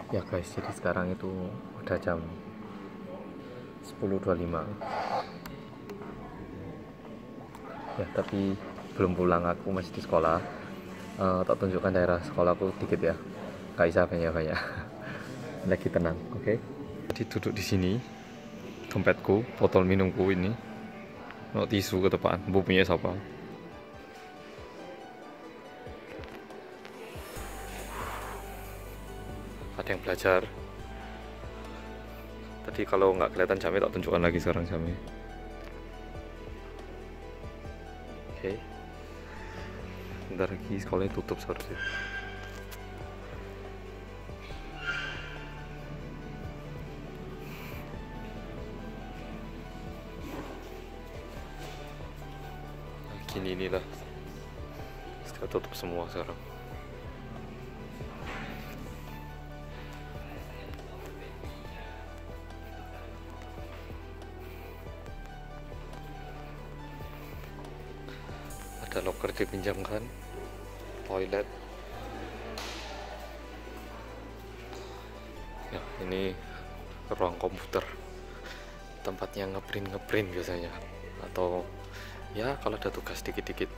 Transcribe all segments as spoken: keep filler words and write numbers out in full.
Ya guys, jadi sekarang itu udah jam sepuluh dua puluh lima ya, tapi belum pulang, aku masih di sekolah. Uh, tak tunjukkan daerah sekolahku dikit ya, gak bisa banyak-banyak. Lagi tenang, oke okay? Jadi duduk di sini, dompetku, botol minumku ini, no tisu ke depan, bu punya siapa? Ada yang belajar. Tadi kalau nggak kelihatan jamnya tak tunjukkan lagi sekarang jamnya. Oke, okay. Bentar lagi sekolahnya tutup seharusnya. Nah, gini inilah, sudah tutup semua sekarang. Ada loker dipinjamkan, toilet. Ya, ini ruang komputer, tempatnya ngeprint ngeprint biasanya, atau ya kalau ada tugas dikit-dikit.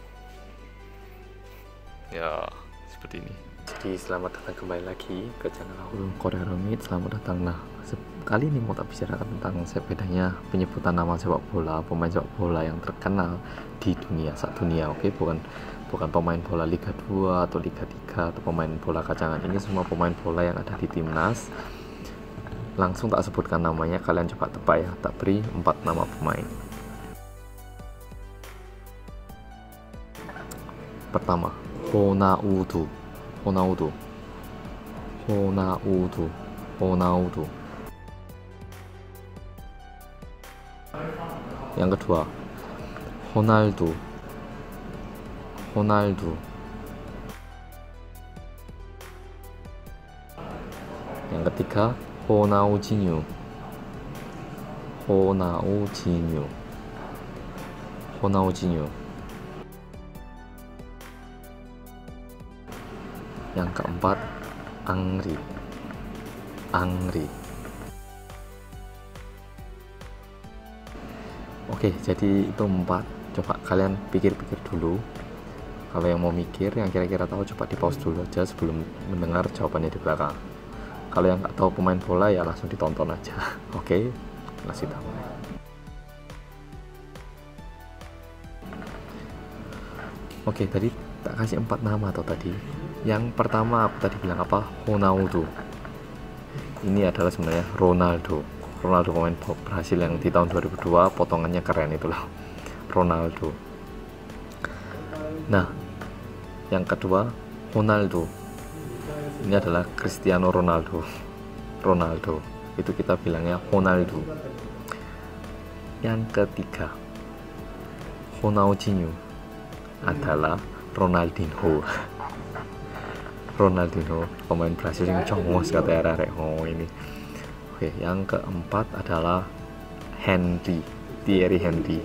Ya, seperti ini. Jadi selamat datang kembali lagi ke channel aku, Korea Romit. Selamat datang. Nah, kali ini mau tak bicarakan tentang bedanya penyebutan nama sepak bola, pemain sepak bola yang terkenal di dunia, sak dunia, oke? Okay? Bukan bukan pemain bola Liga dua atau Liga tiga atau pemain bola kacangan. Ini semua pemain bola yang ada di timnas. Langsung tak sebutkan namanya, kalian coba tebak ya. Tak beri empat nama pemain. Pertama, Ronaldo. Ronaldo. Ronaldo. Ronaldo. Yang kedua, Ronaldo. Ronaldo. Yang ketiga, Ronaldinho. Ronaldinho. Ronaldinho. Yang keempat, Angri. Angri. Oke, jadi itu empat. Coba kalian pikir-pikir dulu. Kalau yang mau mikir, yang kira-kira tahu, coba di pause dulu aja sebelum mendengar jawabannya di belakang. Kalau yang nggak tahu pemain bola ya langsung ditonton aja. Oke, kasih tahu. Oke, tadi tak kasih empat nama atau tadi. Yang pertama aku tadi bilang apa? Ronaldo. Ini adalah sebenarnya Ronaldo. Ronaldo pemain Brasil yang di tahun dua ribu dua, potongannya keren itulah. Ronaldo. Nah, yang kedua Ronaldo. Ini adalah Cristiano Ronaldo. Ronaldo. Itu kita bilangnya Ronaldo. Yang ketiga, Ronaldinho adalah Ronaldinho. Ronaldinho, pemain Brasil yang congos kata arek ngomong ini. Oke, yang keempat adalah Henry, Thierry Henry.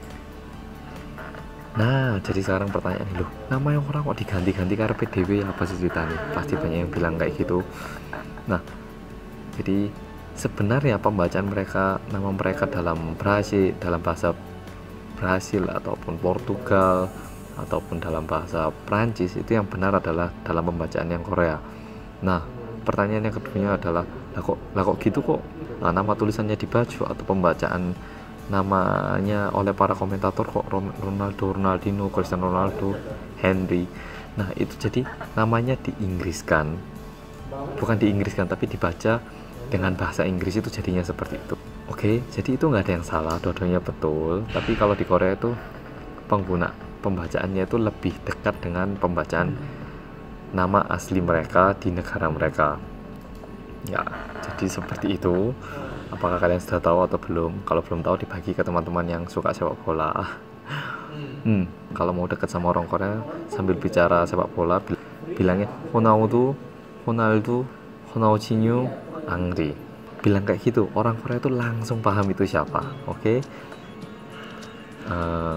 Nah, jadi sekarang pertanyaan loh, nama yang orang kok diganti-ganti karena P D W apa sih ceritanya? Pasti banyak yang bilang kayak gitu. Nah, jadi sebenarnya pembacaan mereka, nama mereka dalam Brasil, dalam bahasa Brasil ataupun Portugal ataupun dalam bahasa Prancis itu yang benar adalah dalam pembacaan yang Korea. Nah, pertanyaan yang kedua adalah lah kok, lah kok gitu kok nah, nama tulisannya di baju atau pembacaan namanya oleh para komentator kok Ronaldo, Ronaldinho, Cristiano Ronaldo, Henry. Nah, itu jadi namanya diinggriskan, bukan diinggriskan tapi dibaca dengan bahasa Inggris, itu jadinya seperti itu. Oke, jadi itu nggak ada yang salah, dua-duanya betul. Tapi kalau di Korea itu pengguna pembacaannya itu lebih dekat dengan pembacaan nama asli mereka di negara mereka. Ya, jadi seperti itu. Apakah kalian sudah tahu atau belum? Kalau belum tahu, dibagi ke teman-teman yang suka sepak bola. Hmm, kalau mau deket sama orang Korea sambil bicara sepak bola, bilangnya Ronaldo, Ronaldo, Ronaldinho, Angri. Bilang kayak gitu, orang Korea itu langsung paham itu siapa. Oke? Okay? Uh,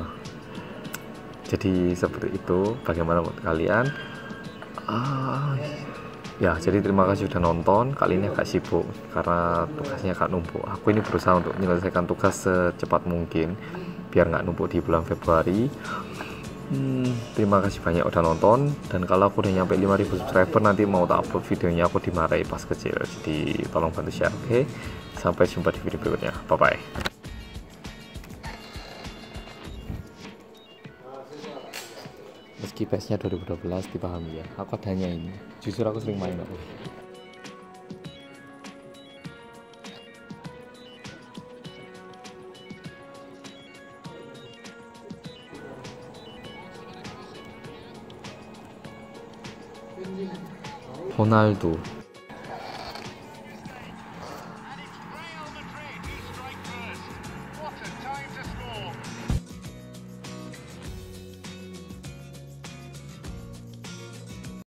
Jadi seperti itu. Bagaimana menurut kalian? Ah, Ya, jadi terima kasih udah nonton. Kali ini agak sibuk karena tugasnya agak numpuk. Aku ini berusaha untuk menyelesaikan tugas secepat mungkin biar nggak numpuk di bulan Februari. Hmm, terima kasih banyak udah nonton. Dan kalau aku udah nyampe lima ribu subscriber, nanti mau tak upload videonya aku dimarahi pas kecil. Jadi tolong bantu share, oke? Okay? Sampai jumpa di video berikutnya. Bye bye. Meski P E S-nya dua ribu dua belas dipahami ya, aku adanya ini. Jujur aku sering main aku. 호날두